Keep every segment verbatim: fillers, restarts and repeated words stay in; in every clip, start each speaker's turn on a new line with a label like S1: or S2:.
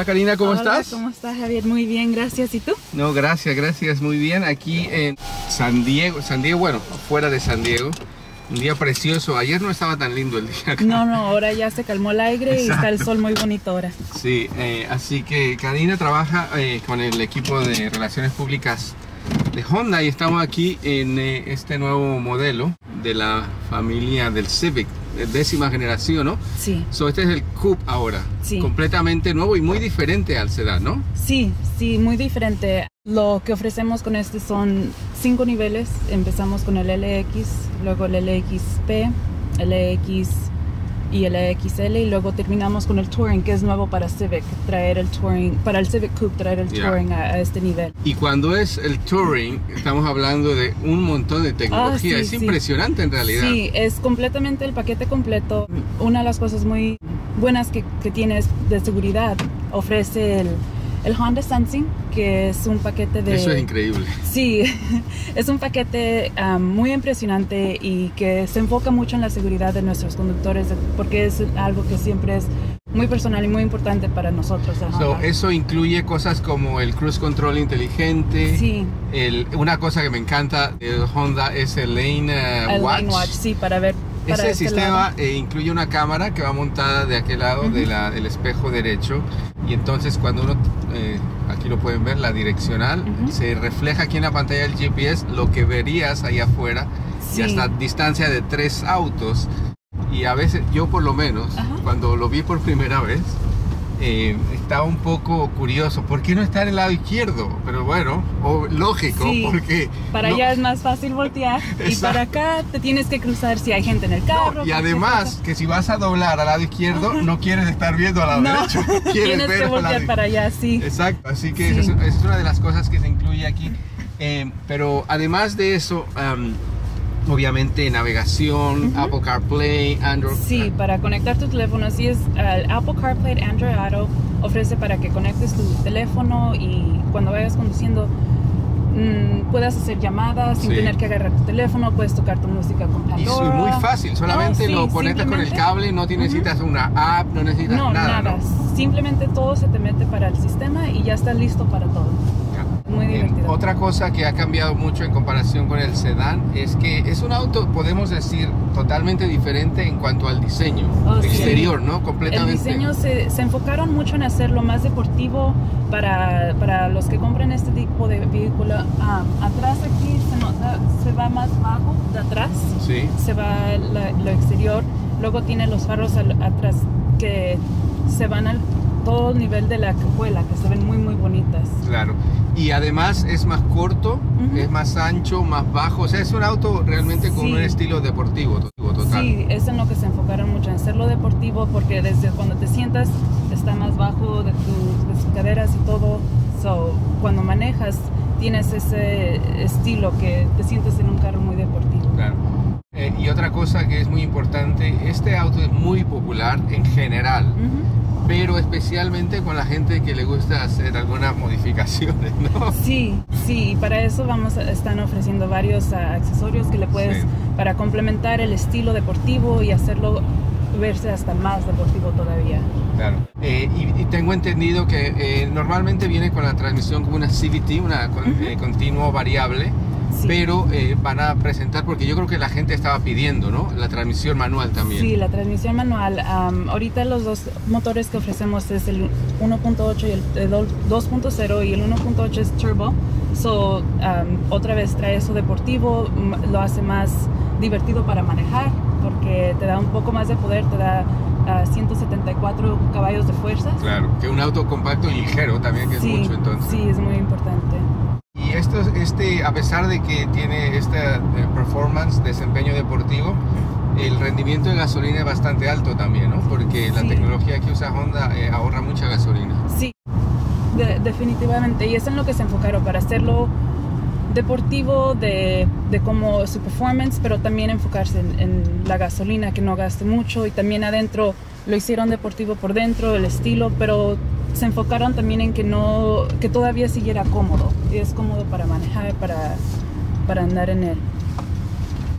S1: Karina, ¿cómo
S2: Hola,
S1: estás?
S2: ¿Cómo estás, Javier? Muy bien, gracias. ¿Y tú?
S1: No, gracias, gracias, muy bien. Aquí en San Diego, San Diego, bueno, fuera de San Diego. Un día precioso. Ayer no estaba tan lindo el día acá.
S2: No, no, ahora ya se calmó el aire. Exacto. Y está el sol muy bonito ahora.
S1: Sí, eh, así que Karina trabaja eh, con el equipo de Relaciones Públicas de Honda y estamos aquí en eh, este nuevo modelo de la familia del Civic, de décima generación, ¿no?
S2: Sí.
S1: So, este es el Coupe ahora,
S2: sí.
S1: completamente nuevo y muy diferente al sedán, ¿no?
S2: Sí, sí, muy diferente. Lo que ofrecemos con este son cinco niveles. Empezamos con el L X, luego el L X P, L X y el X L, y luego terminamos con el Touring, que es nuevo para Civic, traer el Touring, para el Civic Coupe, traer el yeah. Touring a, a este nivel.
S1: Y cuando es el Touring, estamos hablando de un montón de tecnología, ah, sí, es sí. impresionante en realidad.
S2: Sí, es completamente el paquete completo. Una de las cosas muy buenas que, que tienes de seguridad, ofrece el, el Honda Sensing, que es un paquete de...
S1: Eso es increíble.
S2: Sí, es un paquete um, muy impresionante y que se enfoca mucho en la seguridad de nuestros conductores, porque es algo que siempre es muy personal y muy importante para nosotros.
S1: So, eso incluye cosas como el cruise control inteligente.
S2: Sí.
S1: El, una cosa que me encanta de Honda es el Lane, uh,
S2: el
S1: Watch.
S2: Lane Watch, sí, para ver. Para
S1: Ese
S2: este
S1: sistema eh, incluye una cámara que va montada de aquel lado uh-huh. de la, del espejo derecho, y entonces cuando uno, eh, aquí lo pueden ver, la direccional, uh-huh. se refleja aquí en la pantalla del G P S lo que verías allá afuera, sí. y hasta distancia de tres autos. Y a veces, yo por lo menos, uh-huh. cuando lo vi por primera vez, eh, estaba un poco curioso, ¿por qué no está en el lado izquierdo? Pero bueno, o, lógico, sí, porque...
S2: para
S1: no...
S2: allá es más fácil voltear y para acá te tienes que cruzar si hay gente en el carro.
S1: No, y además, que si vas a doblar al lado izquierdo, uh-huh. no quieres estar viendo al lado
S2: no,
S1: derecho. Quieres
S2: tienes
S1: ver
S2: que voltear
S1: lado...
S2: para allá, sí.
S1: Exacto, así que
S2: sí.
S1: esa, es, esa es una de las cosas que se incluye aquí. Eh, pero además de eso... Um, obviamente navegación, uh-huh. Apple CarPlay, Android.
S2: Sí, para conectar tu teléfono, así es, el uh, Apple CarPlay, Android Auto ofrece para que conectes tu teléfono y cuando vayas conduciendo mmm, puedas hacer llamadas sin sí. tener que agarrar tu teléfono, puedes tocar tu música con Pandora.
S1: Y muy fácil, solamente oh, sí, lo conectas con el cable, no te necesitas uh-huh. una app, no necesitas
S2: no,
S1: nada.
S2: nada. ¿no? Simplemente todo se te mete para el sistema y ya está listo para todo. Muy divertido.
S1: Eh, otra cosa que ha cambiado mucho en comparación con el sedán es que es un auto, podemos decir, totalmente diferente en cuanto al diseño oh, exterior, sí. ¿no? Completamente.
S2: El diseño se, se enfocaron mucho en hacerlo más deportivo para, para los que compran este tipo de vehículo. Ah, atrás aquí se nota, se va más bajo de atrás,
S1: sí.
S2: se va la, lo exterior, luego tiene los faros al, atrás que se van al todo el nivel de la cajuela, que se ven muy muy bonitas.
S1: Claro, y además es más corto, uh-huh. es más ancho, más bajo, o sea, es un auto realmente con sí. un estilo deportivo total.
S2: Sí, es en lo que se enfocaron mucho, en hacerlo deportivo, porque desde cuando te sientas está más bajo de, tu, de tus caderas y todo, so, cuando manejas tienes ese estilo que te sientes en un carro muy deportivo.
S1: Claro. Eh, y otra cosa que es muy importante, este auto es muy popular en general, uh-huh. pero especialmente con la gente que le gusta hacer algunas modificaciones, ¿no?
S2: Sí, sí, para eso vamos a, están ofreciendo varios uh, accesorios que le puedes, sí. para complementar el estilo deportivo y hacerlo verse hasta más deportivo todavía.
S1: Claro, eh, y, y tengo entendido que eh, normalmente viene con la transmisión como una C V T, una con, uh-huh. eh, continuo variable. Sí. Pero eh, van a presentar, porque yo creo que la gente estaba pidiendo, ¿no? La transmisión manual también.
S2: Sí, la transmisión manual. Um, ahorita los dos motores que ofrecemos es el uno punto ocho y el dos punto cero, y el uno punto ocho es turbo. So, um, otra vez trae eso deportivo, lo hace más divertido para manejar, porque te da un poco más de poder, te da uh, ciento setenta y cuatro caballos de fuerza.
S1: Claro, que un auto compacto y ligero también, que
S2: sí,
S1: es mucho entonces.
S2: Sí, es muy importante.
S1: Y esto, este, a pesar de que tiene esta eh, performance, desempeño deportivo, el rendimiento de gasolina es bastante alto también, ¿no? Porque sí. la tecnología que usa Honda eh, ahorra mucha gasolina.
S2: Sí, de, definitivamente. Y es en lo que se enfocaron, para hacerlo deportivo, de, de como su performance, pero también enfocarse en, en la gasolina, que no gaste mucho. Y también adentro lo hicieron deportivo por dentro, el estilo, pero se enfocaron también en que no, que todavía siguiera cómodo, y es cómodo para manejar, para, para andar en él.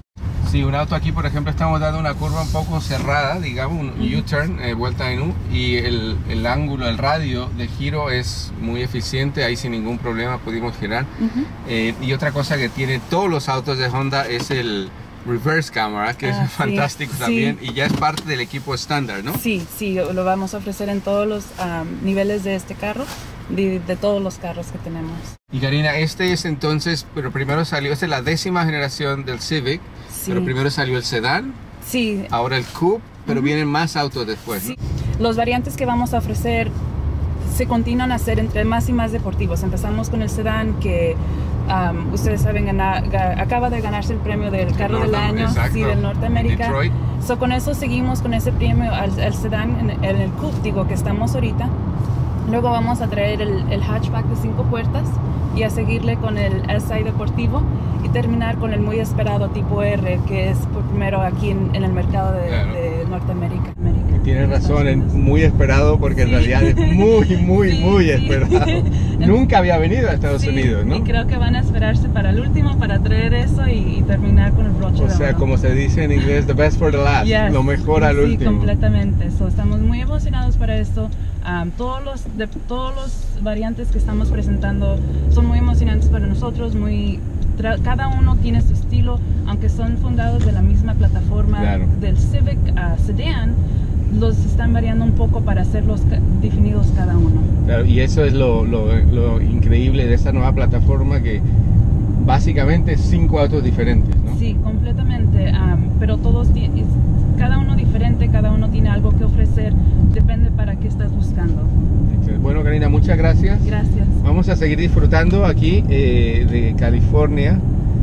S1: Sí, un auto aquí, por ejemplo, estamos dando una curva un poco cerrada, digamos, un
S2: Uh-huh.
S1: U-turn, eh, vuelta en U, y el, el ángulo, el radio de giro es muy eficiente, ahí sin ningún problema pudimos girar.
S2: Uh-huh.
S1: Eh, y otra cosa que tiene todos los autos de Honda es el reverse camera, que
S2: Ah,
S1: es fantástico
S2: sí,
S1: también,
S2: sí.
S1: y ya es parte del equipo estándar, ¿no?
S2: Sí, sí, lo vamos a ofrecer en todos los um, niveles de este carro, de, de todos los carros que tenemos.
S1: Y Karina, este es entonces, pero primero salió, esta es la décima generación del Civic,
S2: Sí.
S1: pero primero salió el sedán,
S2: Sí,
S1: ahora el Coupe, pero
S2: Ujú.
S1: vienen más autos después, ¿no?
S2: sí. Los variantes que vamos a ofrecer se continúan a hacer entre más y más deportivos. Empezamos con el sedán que um, ustedes saben, gana- ga- acaba de ganarse el premio del carro del
S1: Norte-
S2: año,
S1: exacto,
S2: sí, del Norteamérica.
S1: en Detroit.
S2: So, con eso seguimos con ese premio al, al sedán en, en el Coupe, digo, que estamos ahorita. Luego vamos a traer el, el hatchback de cinco puertas y a seguirle con el S I deportivo y terminar con el muy esperado tipo R, que es por primero aquí en, en el mercado de,
S1: Claro.
S2: de Norteamérica. América.
S1: Tienes razón, es
S2: Estados
S1: muy esperado porque en
S2: Sí.
S1: realidad es muy, muy,
S2: Sí,
S1: muy
S2: sí.
S1: esperado. Nunca había venido a Estados
S2: Sí,
S1: Unidos, ¿no?
S2: Y creo que van a esperarse para el último para traer eso y, y terminar con el broche
S1: O
S2: de
S1: sea,
S2: oro.
S1: como se dice en inglés, the best for the last,
S2: Yes.
S1: lo mejor al
S2: Sí,
S1: último.
S2: completamente. So, estamos muy emocionados para esto. Um, todos los de, todos los variantes que estamos presentando son muy emocionantes para nosotros. Muy tra- cada uno tiene su estilo, aunque son fundados de la misma plataforma
S1: Claro.
S2: del Civic uh, Sedan. Los están variando un poco para hacerlos ca- definidos cada uno.
S1: Claro, y eso es lo, lo, lo increíble de esta nueva plataforma, que básicamente es cinco autos diferentes, ¿no?
S2: Sí, completamente. um, pero todos tienen, cada uno diferente, cada uno tiene algo que ofrecer. Depende para qué estás buscando.
S1: Bueno, Karina, muchas gracias.
S2: Gracias.
S1: Vamos a seguir disfrutando aquí eh, de California.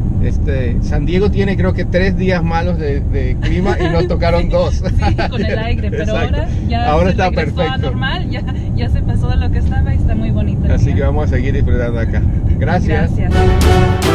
S1: Este, San Diego tiene creo que tres días malos de, de clima y nos tocaron dos.
S2: Sí, con el aire, pero
S1: Exacto.
S2: ahora ya
S1: Ahora
S2: se
S1: está
S2: regresó a
S1: perfecto.
S2: normal, ya, ya se pasó de lo que estaba y está muy bonito el
S1: Así
S2: día.
S1: que vamos a seguir disfrutando acá. Gracias.
S2: Gracias.